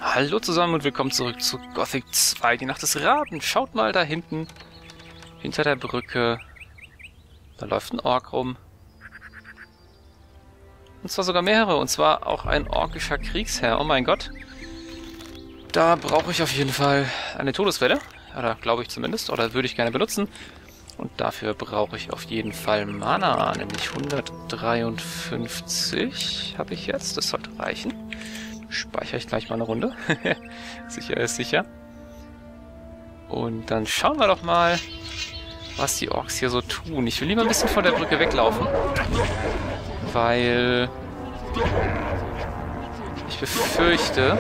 Hallo zusammen und willkommen zurück zu Gothic 2, die Nacht des Raben. Schaut mal da hinten, hinter der Brücke. Da läuft ein Ork rum. Und zwar sogar mehrere, und zwar auch ein orkischer Kriegsherr. Oh mein Gott. Da brauche ich auf jeden Fall eine Todeswelle. Oder glaube ich zumindest, oder würde ich gerne benutzen. Und dafür brauche ich auf jeden Fall Mana, nämlich 153 habe ich jetzt. Das sollte reichen. Speichere ich gleich mal eine Runde. Sicher ist sicher. Und dann schauen wir doch mal, was die Orks hier so tun. Ich will lieber ein bisschen von der Brücke weglaufen, weil ich befürchte,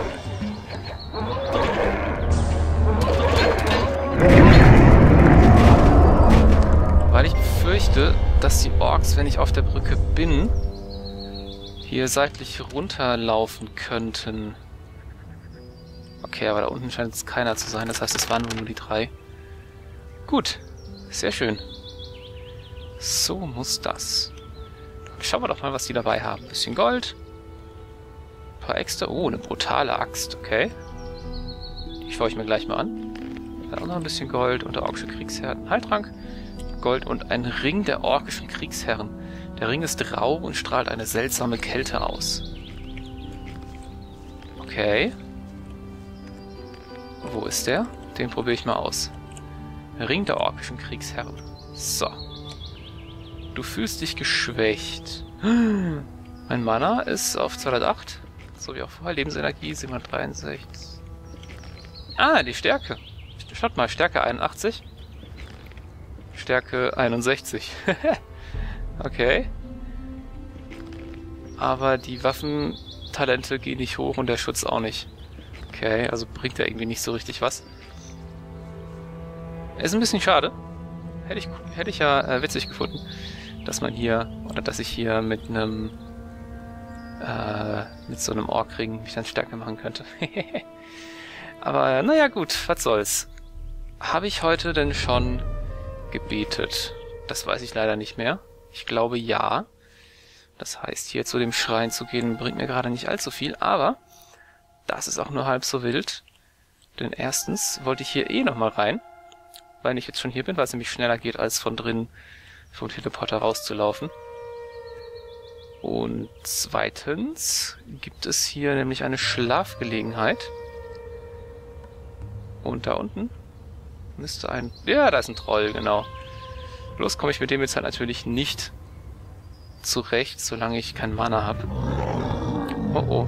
dass die Orks, wenn ich auf der Brücke bin, hier seitlich runterlaufen könnten. Okay, aber da unten scheint es keiner zu sein. Das heißt, es waren nur die drei. Gut, sehr schön. So muss das. Schauen wir doch mal, was die dabei haben. Ein bisschen Gold. Ein paar Äxte. Oh, eine brutale Axt. Okay. Die schaue ich mir gleich mal an. Dann auch noch ein bisschen Gold und der orkische Kriegsherr. Ein Heiltrank. Gold und ein Ring der orkischen Kriegsherren. Der Ring ist rau und strahlt eine seltsame Kälte aus. Okay. Wo ist der? Den probiere ich mal aus. Ring der orkischen Kriegsherren. So. Du fühlst dich geschwächt. Mein Mana ist auf 208. So wie auch vorher. Lebensenergie 763. Ah, die Stärke. Schaut mal, Stärke 81. Stärke 61. Okay. Aber die Waffentalente gehen nicht hoch und der Schutz auch nicht. Okay, also bringt er irgendwie nicht so richtig was. Ist ein bisschen schade. Hätte ich ja witzig gefunden, dass man hier, oder dass ich hier mit einem mit so einem Orkring mich dann stärker machen könnte. Aber naja gut, was soll's. Habe ich heute denn schon gebetet? Das weiß ich leider nicht mehr. Ich glaube ja. Das heißt, hier zu dem Schrein zu gehen, bringt mir gerade nicht allzu viel, aber das ist auch nur halb so wild. Denn erstens wollte ich hier nochmal rein, weil ich jetzt schon hier bin, weil es nämlich schneller geht, als von drin vom Teleporter rauszulaufen. Und zweitens gibt es hier nämlich eine Schlafgelegenheit. Und da unten müsste ein... Ja, da ist ein Troll, genau. Bloß komme ich mit dem jetzt halt natürlich nicht zurecht, solange ich kein Mana habe. Oh oh.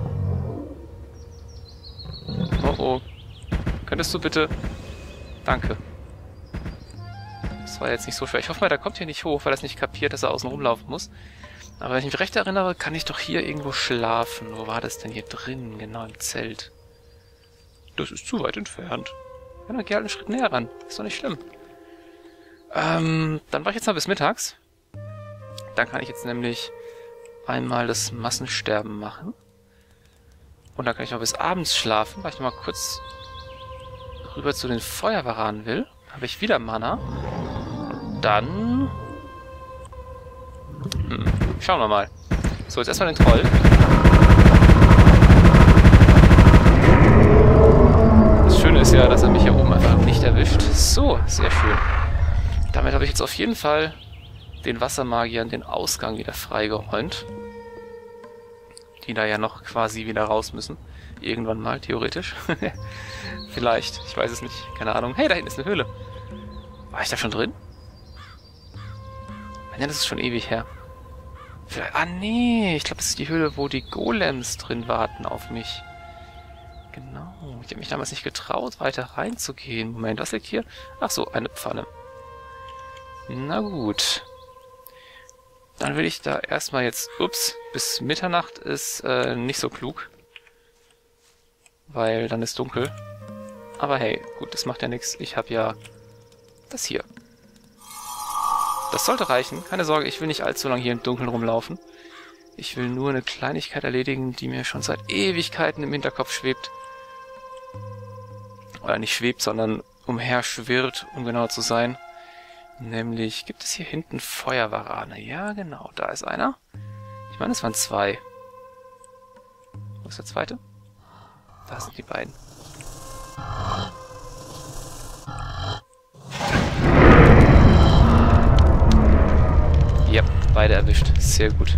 Oh oh. Könntest du bitte... Danke. Das war jetzt nicht so schwer. Ich hoffe mal, der kommt hier nicht hoch, weil er es nicht kapiert, dass er außen rumlaufen muss. Aber wenn ich mich recht erinnere, kann ich doch hier irgendwo schlafen. Wo war das denn hier drin? Genau, im Zelt. Das ist zu weit entfernt. Ja, dann geh halt einen Schritt näher ran. Ist doch nicht schlimm. Dann war ich jetzt mal bis mittags. Dann kann ich jetzt nämlich einmal das Massensterben machen. Und dann kann ich noch bis abends schlafen, weil ich noch mal kurz rüber zu den Feuerwaranen will. Habe ich wieder Mana. Und dann... schauen wir mal. So, jetzt erstmal den Troll. Das Schöne ist ja, dass er mich hier oben einfach nicht erwischt. So, sehr schön. Damit habe ich jetzt auf jeden Fall den Wassermagiern den Ausgang wieder freigeräumt. Die da ja noch quasi wieder raus müssen. Irgendwann mal, theoretisch. Vielleicht, ich weiß es nicht. Keine Ahnung. Hey, da hinten ist eine Höhle. War ich da schon drin? Ja, das ist schon ewig her. Vielleicht, ah nee, ich glaube, das ist die Höhle, wo die Golems drin warten auf mich. Genau, ich habe mich damals nicht getraut, weiter reinzugehen. Moment, was liegt hier? Ach so, eine Pfanne. Na gut. Dann will ich da erstmal jetzt... Ups, bis Mitternacht ist nicht so klug. Weil dann ist dunkel. Aber hey, gut, das macht ja nichts. Ich habe ja das hier. Das sollte reichen. Keine Sorge, ich will nicht allzu lange hier im Dunkeln rumlaufen. Ich will nur eine Kleinigkeit erledigen, die mir schon seit Ewigkeiten im Hinterkopf schwebt. Oder nicht schwebt, sondern umherschwirrt, um genauer zu sein. Nämlich, gibt es hier hinten Feuerwarane? Ja, genau, da ist einer. Ich meine, es waren zwei. Wo ist der zweite? Da sind die beiden. Ja, beide erwischt. Sehr gut.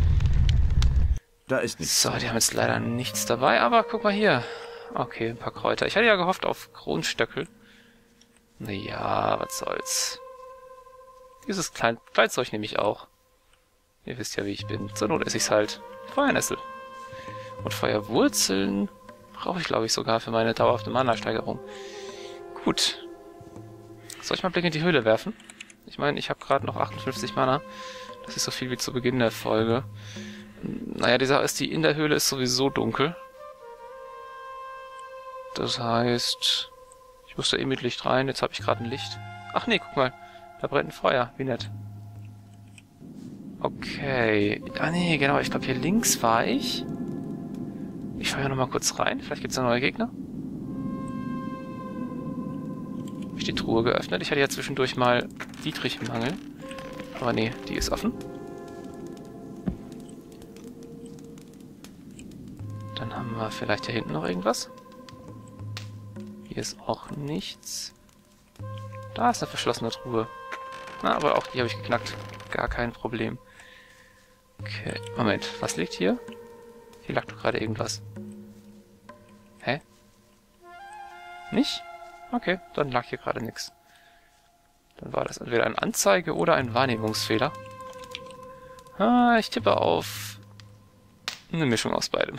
Da ist nichts. So, die haben jetzt leider nichts dabei, aber guck mal hier. Okay, ein paar Kräuter. Ich hatte ja gehofft auf Kronstöckel. Naja, was soll's. Dieses Kleinzeug nehme ich auch. Ihr wisst ja, wie ich bin. Zur Not esse ich's halt. Feuernessel. Und Feuerwurzeln brauche ich, glaube ich, sogar für meine dauerhafte Mana-Steigerung. Gut. Soll ich mal einen Blick in die Höhle werfen? Ich meine, ich habe gerade noch 58 Mana. Das ist so viel wie zu Beginn der Folge. Naja, die Sache ist, die in der Höhle ist sowieso dunkel. Das heißt, ich muss da eh mit Licht rein. Jetzt habe ich gerade ein Licht. Ach nee, guck mal. Da brennt ein Feuer. Wie nett. Okay. Ah nee, genau. Ich glaube, hier links war ich. Ich schaue ja nochmal kurz rein. Vielleicht gibt es da neue Gegner. Habe ich die Truhe geöffnet? Ich hatte ja zwischendurch mal Dietrich-Mangel. Aber nee, die ist offen. Dann haben wir vielleicht hier hinten noch irgendwas. Hier ist auch nichts. Da ist eine verschlossene Truhe. Na, aber auch die habe ich geknackt. Gar kein Problem. Okay, Moment. Was liegt hier? Hier lag doch gerade irgendwas. Hä? Nicht? Okay, dann lag hier gerade nichts. Dann war das entweder eine Anzeige oder ein Wahrnehmungsfehler. Ah, ich tippe auf eine Mischung aus beidem.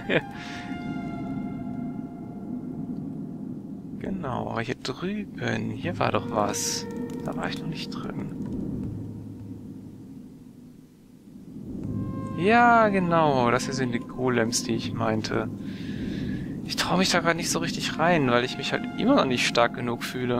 Genau, aber hier drüben, hier war doch was. Da war ich noch nicht drin. Ja, genau, das hier sind die Golems, die ich meinte. Ich traue mich da gerade nicht so richtig rein, weil ich mich halt immer noch nicht stark genug fühle.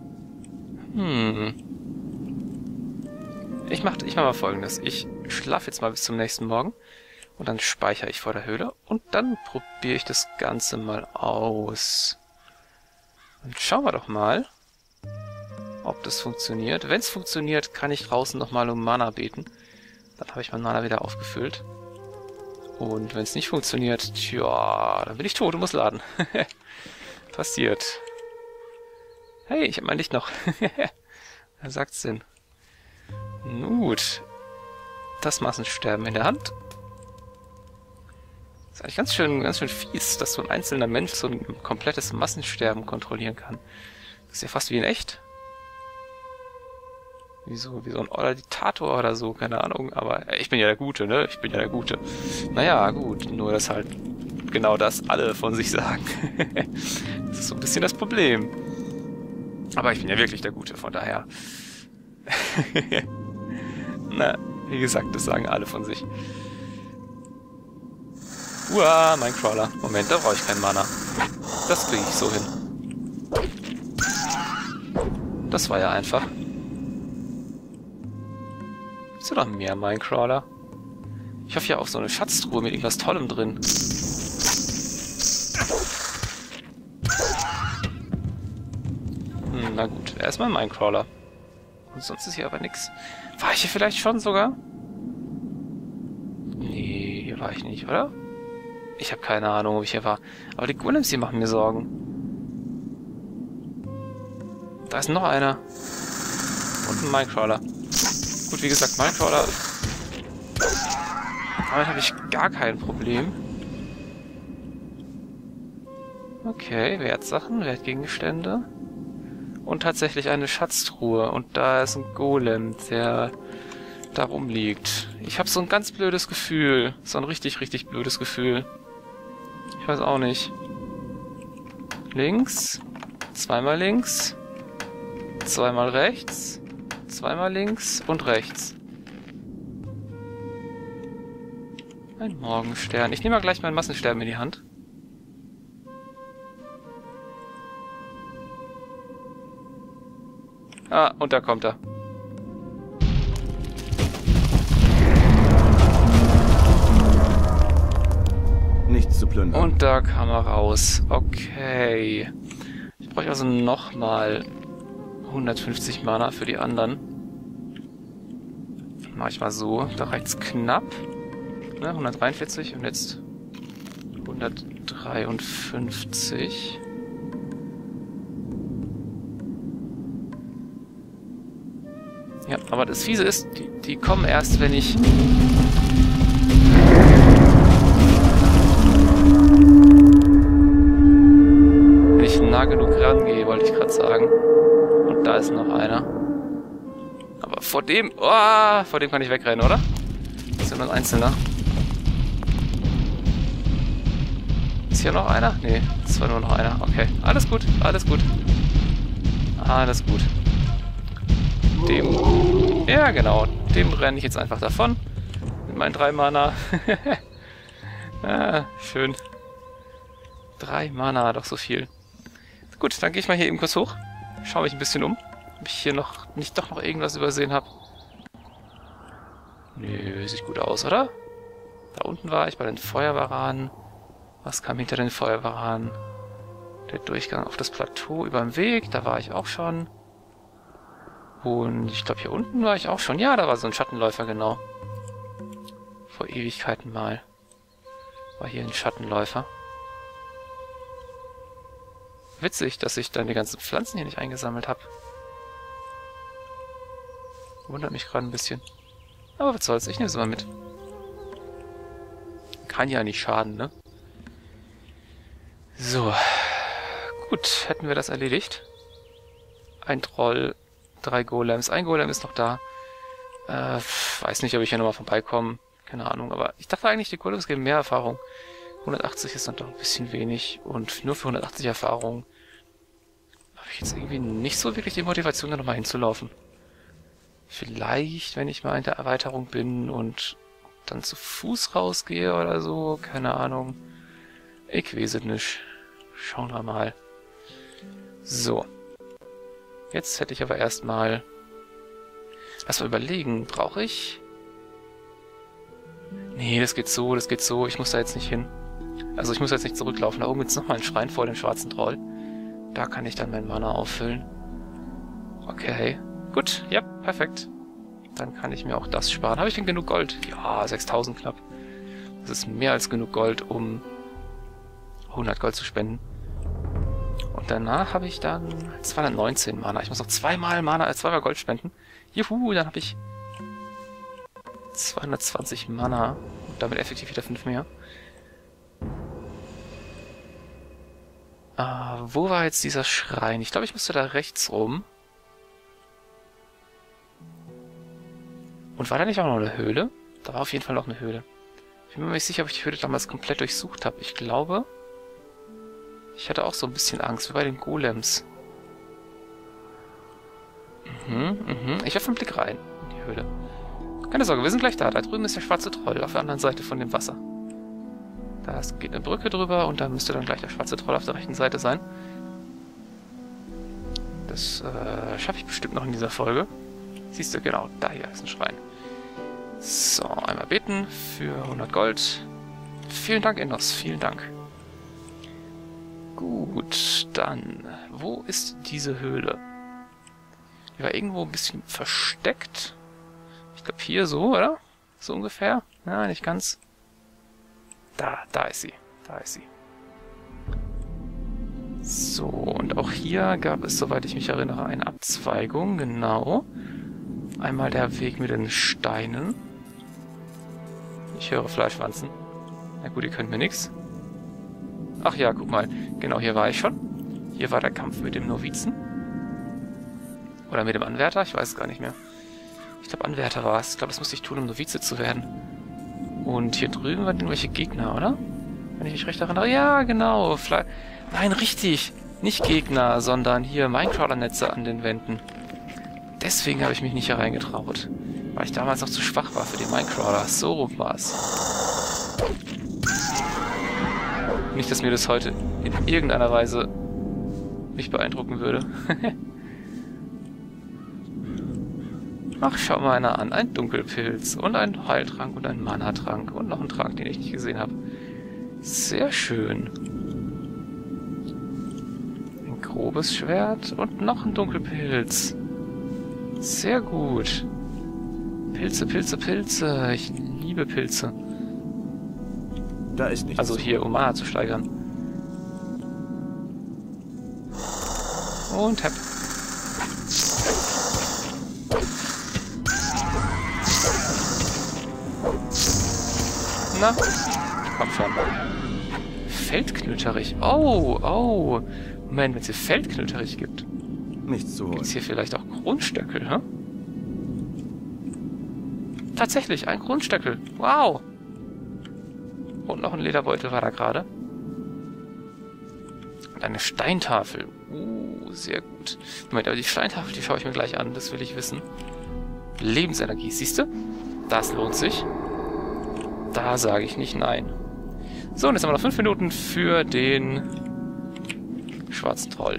Ich mach mal Folgendes. Ich schlafe jetzt mal bis zum nächsten Morgen und dann speichere ich vor der Höhle und dann probiere ich das Ganze mal aus. Und schauen wir doch mal, ob das funktioniert. Wenn es funktioniert, kann ich draußen nochmal um Mana beten. Dann habe ich mein Mana wieder aufgefüllt. Und wenn es nicht funktioniert, tja, dann bin ich tot und muss laden. Passiert. Hey, ich habe mein Licht noch. Wer sagt's denn? Gut. Das Massensterben in der Hand. Das ist eigentlich ganz schön fies, dass so ein einzelner Mensch so ein komplettes Massensterben kontrollieren kann. Das ist ja fast wie in echt. Wie so ein Diktator oder so, keine Ahnung. Aber ich bin ja der Gute, ne? Ich bin ja der Gute. Naja, gut. Nur, dass halt genau das alle von sich sagen. Das ist so ein bisschen das Problem. Aber ich bin ja wirklich der Gute, von daher. Na, wie gesagt, das sagen alle von sich. Uah, mein Crawler. Moment, da brauche ich keinen Mana. Das kriege ich so hin. Das war ja einfach. Gibt's da noch mehr Minecrawler? Ich hoffe ja auf so eine Schatztruhe mit irgendwas Tollem drin. Na gut, erstmal Minecrawler. Und sonst ist hier aber nix. War ich hier vielleicht schon sogar? Nee, hier war ich nicht, oder? Ich habe keine Ahnung, ob ich hier war. Aber die Golems hier machen mir Sorgen. Da ist noch einer. Und ein Minecrawler. Gut, wie gesagt, Minecrawler. Damit habe ich gar kein Problem. Okay, Wertsachen, Wertgegenstände. Und tatsächlich eine Schatztruhe. Und da ist ein Golem, der da rumliegt. Ich habe so ein ganz blödes Gefühl. So ein richtig, richtig blödes Gefühl. Ich weiß auch nicht. Links. Zweimal links. Zweimal rechts. Zweimal links und rechts. Ein Morgenstern. Ich nehme mal gleich mein Massensterben in die Hand. Ah, und da kommt er. Nichts zu plündern. Und da kam er raus. Okay. Ich brauche also nochmal 150 Mana für die anderen. Mach ich mal so. Da reicht's knapp. Ne, 143 und jetzt 103. 53. Ja, aber das Fiese ist, die kommen erst, wenn ich... Wenn ich nah genug rangehe, wollte ich gerade sagen. Und da ist noch einer. Aber vor dem... Oh, vor dem kann ich wegrennen, oder? Das ist ja nur ein Einzelner. Ist hier noch einer? Nee, das war nur noch einer. Okay, alles gut, alles gut. Alles gut. Dem... Ja, genau. Dem renne ich jetzt einfach davon. Mit meinen 3 Mana. Ah, schön. 3 Mana, doch so viel. Gut, dann gehe ich mal hier eben kurz hoch. Schaue mich ein bisschen um. Ob ich hier noch nicht doch noch irgendwas übersehen habe. Nö, sieht gut aus, oder? Da unten war ich bei den Feuerwaranen. Was kam hinter den Feuerwaranen? Der Durchgang auf das Plateau über dem Weg, da war ich auch schon. Und ich glaube, hier unten war ich auch schon. Ja, da war so ein Schattenläufer, genau. Vor Ewigkeiten mal. War hier ein Schattenläufer. Witzig, dass ich dann die ganzen Pflanzen hier nicht eingesammelt habe. Wundert mich gerade ein bisschen. Aber was soll's, ich nehme sie mal mit. Kann ja nicht schaden, ne? So. Gut, hätten wir das erledigt. Ein Troll, 3 Golems. Ein Golem ist noch da. Weiß nicht, ob ich hier nochmal vorbeikomme. Keine Ahnung, aber ich dachte eigentlich, die Golems geben mehr Erfahrung. 180 ist dann doch ein bisschen wenig. Und nur für 180 Erfahrung habe ich jetzt irgendwie nicht so wirklich die Motivation, da nochmal hinzulaufen. Vielleicht, wenn ich mal in der Erweiterung bin und dann zu Fuß rausgehe oder so. Keine Ahnung. Ich weiß es nicht. Schauen wir mal. So. Jetzt hätte ich aber erstmal... Lass mal überlegen. Brauche ich... Nee, das geht so, das geht so. Ich muss da jetzt nicht hin. Also ich muss jetzt nicht zurücklaufen. Da oben gibt es nochmal einen Schrein vor dem schwarzen Troll. Da kann ich dann mein Mana auffüllen. Okay. Gut, ja, perfekt. Dann kann ich mir auch das sparen. Habe ich denn genug Gold? Ja, 6000 knapp. Das ist mehr als genug Gold, um 100 Gold zu spenden. Und danach habe ich dann 219 Mana. Ich muss noch zweimal Gold spenden. Juhu, dann habe ich 220 Mana. Und damit effektiv wieder 5 mehr. Wo war jetzt dieser Schrein? Ich glaube, ich musste da rechts rum. Und war da nicht auch noch eine Höhle? Da war auf jeden Fall noch eine Höhle. Ich bin mir nicht sicher, ob ich die Höhle damals komplett durchsucht habe. Ich glaube, ich hatte auch so ein bisschen Angst, wie bei den Golems. Ich werfe einen Blick rein in die Höhle. Keine Sorge, wir sind gleich da. Da drüben ist der schwarze Troll auf der anderen Seite von dem Wasser. Da geht eine Brücke drüber und da müsste dann gleich der schwarze Troll auf der rechten Seite sein. Das schaffe ich bestimmt noch in dieser Folge. Siehst du, genau, da hier ist ein Schrein. So, einmal beten für 100 Gold. Vielen Dank, Innos, vielen Dank. Gut, dann, wo ist diese Höhle? Die war irgendwo ein bisschen versteckt. Ich glaube hier so, oder? So ungefähr. Ja, nicht ganz. Da ist sie. Da ist sie. So, und auch hier gab es, soweit ich mich erinnere, eine Abzweigung, genau. Einmal der Weg mit den Steinen. Ich höre Fleischwanzen. Na gut, die können mir nichts. Ach ja, guck mal. Genau, hier war ich schon. Hier war der Kampf mit dem Novizen. Oder mit dem Anwärter, ich weiß es gar nicht mehr. Ich glaube, Anwärter war es. Ich glaube, das musste ich tun, um Novize zu werden. Und hier drüben waren irgendwelche Gegner, oder? Wenn ich mich recht erinnere. Ja, genau. Nein, richtig. Nicht Gegner, sondern hier Minecrawler-Netze an den Wänden. Deswegen habe ich mich nicht hier reingetraut. Weil ich damals noch zu schwach war für die Minecrawler. So rum war es. Nicht, dass mir das heute in irgendeiner Weise mich beeindrucken würde. Ach, schau mal einer an. Ein Dunkelpilz und ein Heiltrank und ein Mana-Trank und noch ein Trank, den ich nicht gesehen habe. Sehr schön. Ein grobes Schwert und noch ein Dunkelpilz. Sehr gut. Pilze, Pilze, Pilze. Ich liebe Pilze. Da ist nichts. Also hier, um Mana zu steigern. Und Tap. Na, komm schon. Feldknütterich. Oh, oh. Moment, wenn es hier Feldknütterich gibt. Nichts zu holen. Gibt es hier vielleicht auch Grundstöckel, hä? Tatsächlich, ein Grundstöckel. Wow. Und noch ein Lederbeutel war da gerade. Und eine Steintafel. Sehr gut. Moment, aber die Steintafel, die schaue ich mir gleich an. Das will ich wissen. Lebensenergie, siehst du? Das lohnt sich. Da sage ich nicht nein. So, und jetzt haben wir noch 5 Minuten für den schwarzen Troll.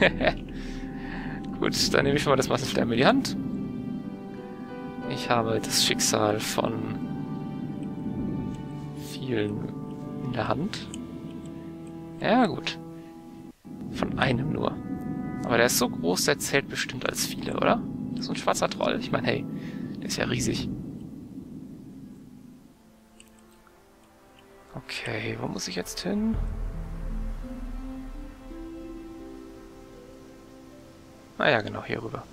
Gut, dann nehme ich schon mal das Massensterben in die Hand. Ich habe das Schicksal von vielen in der Hand. Ja, gut. Von einem nur. Aber der ist so groß, der zählt bestimmt als viele, oder? Das ist so ein schwarzer Troll. Ich meine, hey, der ist ja riesig. Okay, wo muss ich jetzt hin? Ah ja, genau, hier rüber.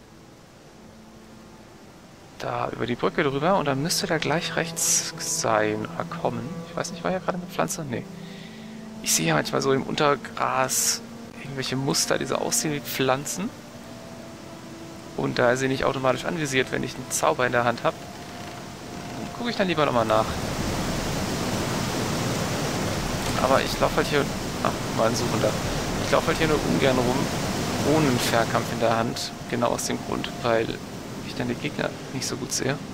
Da, über die Brücke drüber und dann müsste der gleich rechts sein oder kommen. Ich weiß nicht, war hier gerade eine Pflanze? Nee. Ich sehe ja manchmal so im Untergras irgendwelche Muster, die so aussehen wie Pflanzen. Und da ist sie nicht automatisch anvisiert, wenn ich einen Zauber in der Hand habe. Dann gucke ich dann lieber nochmal nach. Aber ich laufe halt hier... Ach, mal ein Suchender. Ich laufe halt hier nur ungern rum, ohne einen Fernkampf in der Hand. Genau aus dem Grund, weil ich dann die Gegner nicht so gut sehe.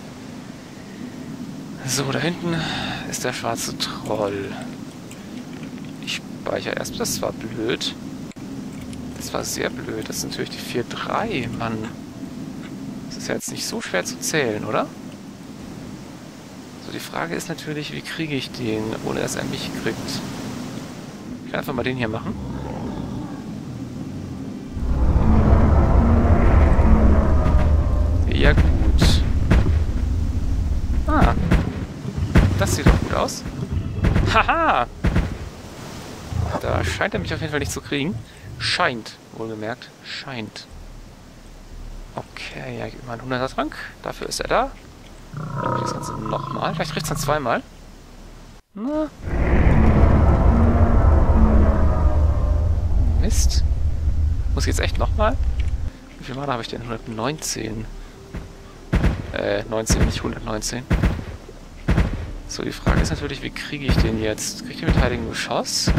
So, da hinten ist der schwarze Troll. Ich speichere erst. Das war blöd. Das war sehr blöd. Das ist natürlich die 4-3, Mann. Das ist ja jetzt nicht so schwer zu zählen, oder? So, die Frage ist natürlich, wie kriege ich den, ohne dass er mich kriegt? Ich kann einfach mal den hier machen. Ja, gut. Ah. Das sieht doch gut aus. Haha! Da scheint er mich auf jeden Fall nicht zu kriegen. Scheint, wohlgemerkt. Scheint. Okay, ja, ich gebe mal einen 100er Trank. Dafür ist er da. Das Ganze nochmal. Vielleicht kriegt es dann zweimal. Na. Mist. Muss ich jetzt echt nochmal? Wie viel Mana habe ich denn? 119. 19, nicht 119. So, die Frage ist natürlich, wie kriege ich den jetzt? Kriege ich den mit heiligem Geschoss?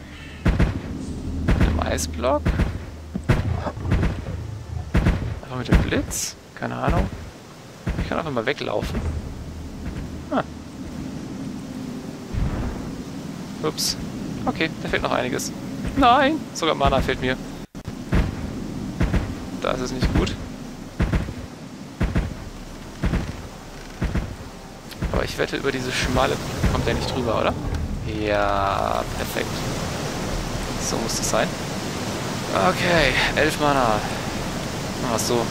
Mit dem Eisblock? Einfach mit dem Blitz? Keine Ahnung. Ich kann einfach mal weglaufen. Ah. Ups. Okay, da fehlt noch einiges. Nein! Sogar Mana fehlt mir. Da ist es nicht gut. Aber ich wette, über diese schmale Brücke kommt er nicht drüber, oder? Ja, perfekt. So muss es sein. Okay, 11 Mana. Machen wir es so.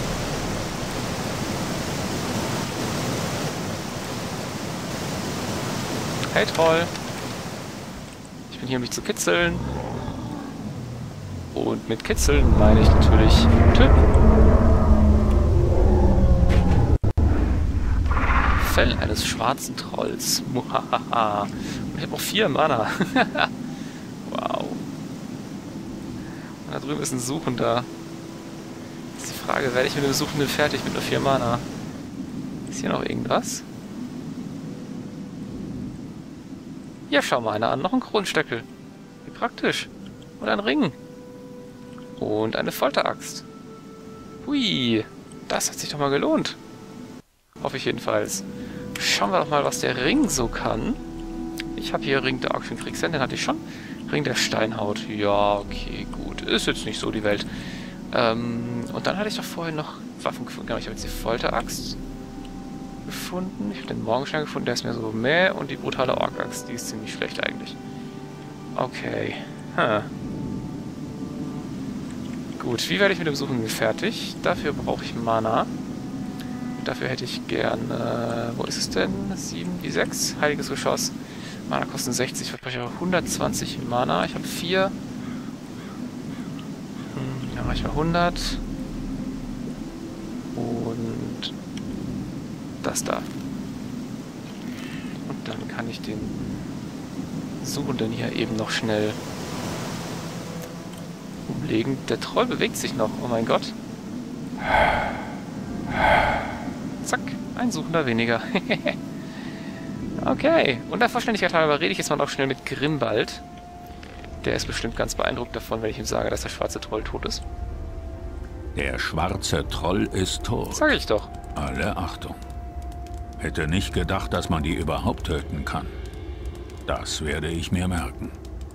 Hey Troll. Ich bin hier, um dich zu kitzeln. Und mit kitzeln meine ich natürlich töten. Fell eines schwarzen Trolls. Muhahaha. Und ich habe noch 4 Mana. Wow. Und da drüben ist ein Suchender. Jetzt ist die Frage, werde ich mit dem Suchenden fertig mit nur 4 Mana? Ist hier noch irgendwas? Ja, schau mal einer an. Noch ein Kronstöckel. Wie praktisch. Und ein Ring. Und eine Folteraxt. Hui. Das hat sich doch mal gelohnt. Hoffe ich jedenfalls. Schauen wir doch mal, was der Ring so kann. Ich habe hier Ring der Argschen Kriegsherren, den hatte ich schon. Ring der Steinhaut. Ja, okay, gut. Ist jetzt nicht so die Welt. Und dann hatte ich doch vorhin noch Waffen gefunden. Genau, ich habe jetzt die Folteraxt gefunden. Ich habe den Morgenstern gefunden, der ist mir so meh. Und die brutale Orkaxt, die ist ziemlich schlecht eigentlich. Okay. Gut, wie werde ich mit dem Suchen fertig? Dafür brauche ich Mana. Dafür hätte ich gern, wo ist es denn? 7 wie 6, heiliges Geschoss. Mana kosten 60, ich brauche 120 Mana. Ich habe 4. Dann mache ich mal 100. Und das da. Und dann kann ich den Suchenden hier eben noch schnell umlegen. Der Troll bewegt sich noch. Oh mein Gott. Zack. Ein Suchender weniger. Okay. Und der Vollständigkeit halber rede ich jetzt mal noch schnell mit Grimbald. Der ist bestimmt ganz beeindruckt davon, wenn ich ihm sage, dass der schwarze Troll tot ist. Der schwarze Troll ist tot. Sag ich doch. Alle Achtung. Hätte nicht gedacht, dass man die überhaupt töten kann. Das werde ich mir merken.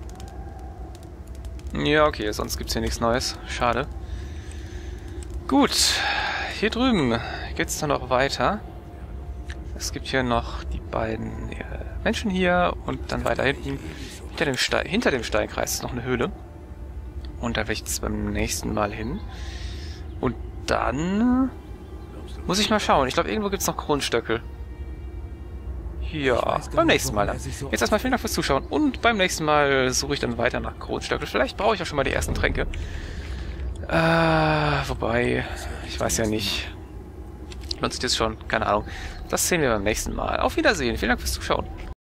Ja, okay, sonst gibt's hier nichts Neues. Schade. Gut. Hier drüben geht's dann noch weiter. Es gibt hier noch die beiden Menschen hier und dann weiter hinten. Hinter dem Steinkreis ist noch eine Höhle. Und da werde ich jetzt beim nächsten Mal hin. Und dann muss ich mal schauen. Ich glaube, irgendwo gibt es noch Kronstöckel. Ja, beim nächsten Mal dann. Jetzt erstmal vielen Dank fürs Zuschauen. Und beim nächsten Mal suche ich dann weiter nach Kronstöckel. Vielleicht brauche ich auch schon mal die ersten Tränke. Wobei, ich weiß ja nicht. Lohnt sich das schon? Keine Ahnung. Das sehen wir beim nächsten Mal. Auf Wiedersehen. Vielen Dank fürs Zuschauen.